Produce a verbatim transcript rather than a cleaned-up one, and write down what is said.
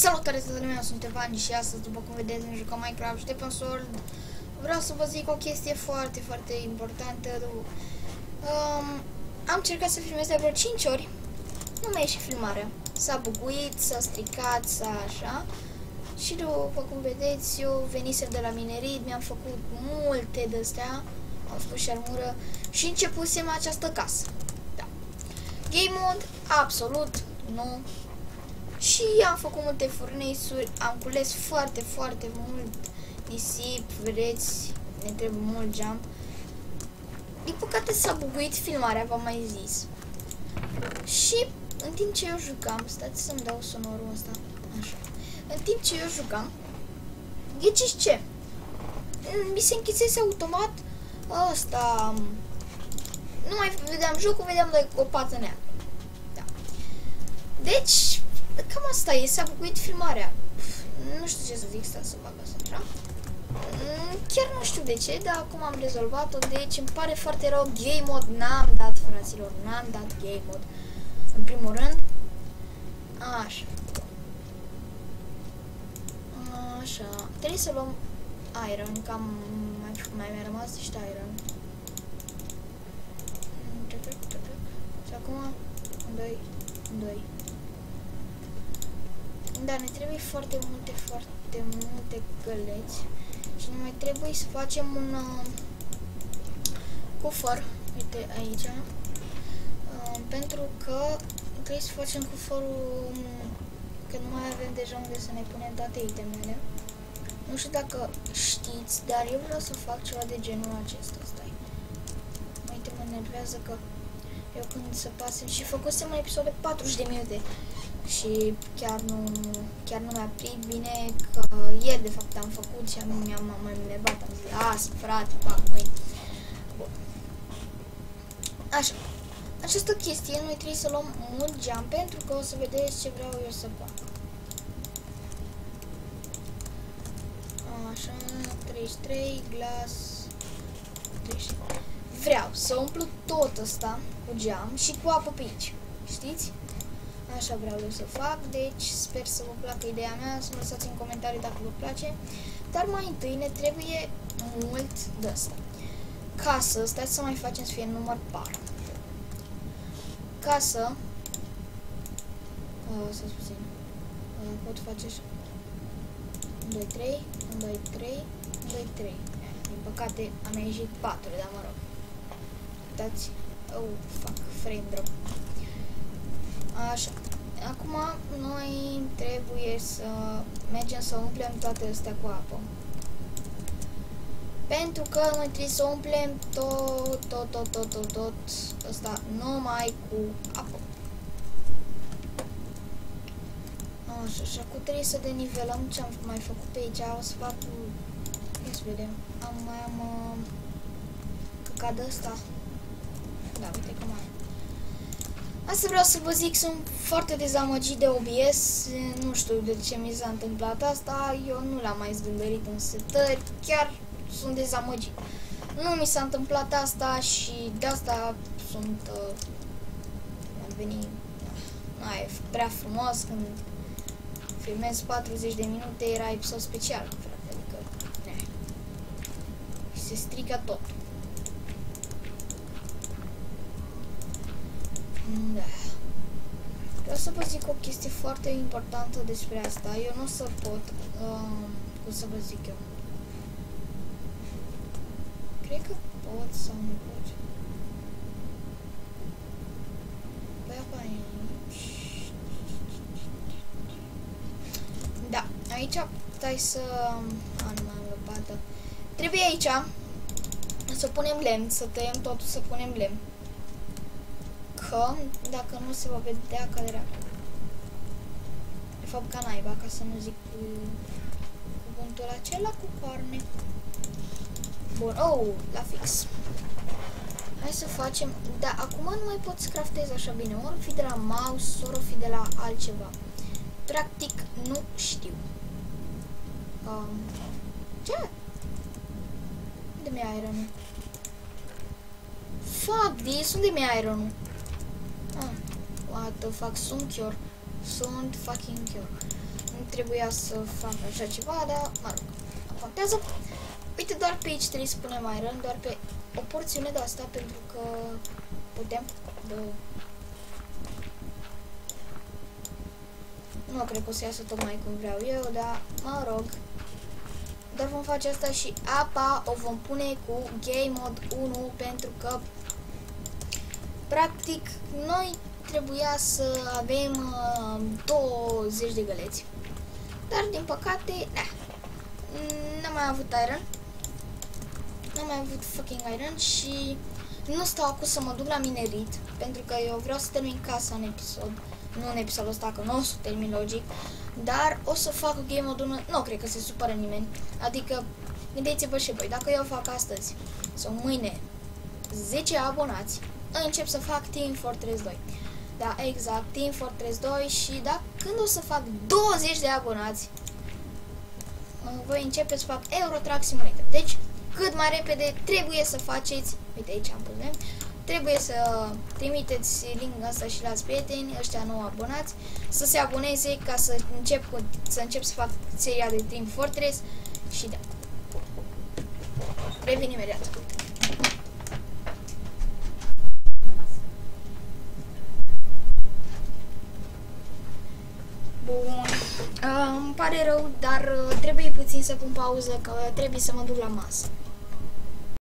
Salutare toată lumea, sunt Evan și astăzi, după cum vedeți, ne jucăm Minecraft și de pe Sword. Vreau să vă zic o chestie foarte, foarte importantă. Um, am încercat să filmez de vreo cinci ori, nu mi-a ieșit filmarea. S-a buguit, s-a stricat, s-a așa. Și după cum vedeți, eu venisem de la minerit, mi-am făcut multe de-astea, am făcut și armură și începusem această casă. Da. Game mode, absolut, nu. Și am făcut multe furnace-uri, am cules foarte, foarte mult nisip, vedeți, ne trebuie mult jump. Din păcate s-a buguit filmarea, v-am mai zis. Și în timp ce eu jucam, stați să-mi dau sonorul ăsta, așa. În timp ce eu jucam, ghiciți ce? Mi se închisese automat ăsta. Nu mai vedeam jocul, vedeam de o pată neagră. Da. Deci, cam asta e, s-a buguit filmarea. Nu știu ce să zic, stai să bag asta așa. Chiar nu știu de ce, dar acum am rezolvat-o, deci îmi pare foarte rău. Game mode n-am dat, fraților, n-am dat game mode. În primul rând. Așa. Așa. Trebuie să luăm iron, cam mai mai mi-a rămas niște iron. Și acum, în doi, în doi. Da, ne trebuie foarte multe, foarte multe găleți. Și ne mai trebuie să facem un uh, cufăr, uite aici, uh, pentru că trebuie să facem cufărul, că nu mai avem deja unde să ne punem toate itemele. Nu știu dacă știți, dar eu vreau să fac ceva de genul acesta, stai. Uite, mă enervează că eu când să pasem și făcusem un episod de patruzeci de minute. Și chiar nu, chiar nu mi-a prit bine, că ieri de fapt am făcut și mi-am mai enervat, am zis, las, frate, fac, măi. Bun. Așa, această chestie noi trebuie să luăm mult geam, pentru că o să vedeți ce vreau eu să fac. Așa, treizeci și trei, glass, treizeci și trei. Vreau să umplu tot ăsta cu geam și cu apă pe aici, știți? Așa vreau eu să fac, deci sper să vă placă ideea mea, să-mi lăsați în comentarii dacă vă place. Dar mai întâi ne trebuie mult de asta. Ca să, stați să mai facem să fie număr par. Ca să, uh, să puțin, uh, pot face așa. unu, doi, trei, unu, doi, trei, unu, doi, trei. Din păcate am ieșit patru, dar mă rog. Uitați, oh, fuck, frame drop. Așa. Acum noi trebuie să mergem să umplem toate astea cu apă. Pentru că noi trebuie să umplem tot, tot, tot, tot, tot, tot ăsta numai cu apă. Așa, și acum trebuie să denivelăm ce am mai făcut pe aici. O să fac, ia să vedem, am mai am uh, căcat de ăsta. Da, uite că mai am. Asta vreau să vă zic, sunt foarte dezamăgit de O B S, nu știu de ce mi s-a întâmplat asta, eu nu l-am mai zgândărit în setări, chiar sunt dezamăgit. Nu mi s-a întâmplat asta și de asta sunt, uh, am venit, na, e prea frumos când filmez patruzeci de minute, era episod special, frate, adică, ne, și se strică tot. Da. Vreau să vă zic o chestie foarte importantă despre asta. Eu nu o să pot, um, cum să vă zic eu. Cred că pot sau nu pot. Păi apa aici. Da, aici stai să... A, nu mai am lopată. Trebuie aici să punem lemn, să tăiem totul, să punem lemn. Că, dacă nu se va vedea ca dracu. De fapt ca naiba, ca să nu zic cuvântul acela cu coarne. Bun, oh, la fix. Hai să facem, da, acum nu mai pot să craftez așa bine, ori fi de la mouse, ori fi de la altceva. Practic, nu știu. Um, ce? Unde mi-e iron-ul? Fuck this, unde mi-e iron-ul? Ah, what the fuck, sunt cure. Sunt fucking cure. trebuia să fac așa ceva, dar mă rog, nu contează. Uite, doar pe aici trebuie să punem iron, doar pe o porțiune de asta, pentru că putem. De... Nu cred că o să iasă tocmai cum vreau eu, dar mă rog. Dar vom face asta și apa o vom pune cu Game Mode unu, pentru că practic noi trebuia să avem uh, douăzeci de găleți. Dar din păcate, da, n-am mai avut iron. N-am mai avut fucking iron și nu stau acum să mă duc la minerit, pentru că eu vreau să termin casa în episod. Nu în episodul ăsta, că nu o să termin logic. Dar o să fac Game Mode unu, nu cred că se supără nimeni. Adică, gândiți-vă și voi, dacă eu fac astăzi sau mâine zece abonați, încep să fac Team Fortress doi. Da, exact, Team Fortress doi și da, când o să fac douăzeci de abonați, voi începe să fac Euro Truck Simulator. Deci, cât mai repede trebuie să faceți, uite aici am pus, trebuie să trimiteți link-ul ăsta și la prieteni, ăștia nou abonați, să se aboneze ca să încep, cu, să încep să fac seria de Team Fortress și da. Revin imediat. Bun. Uh, îmi pare rău, dar uh, trebuie puțin să pun pauză, că trebuie să mă duc la masă.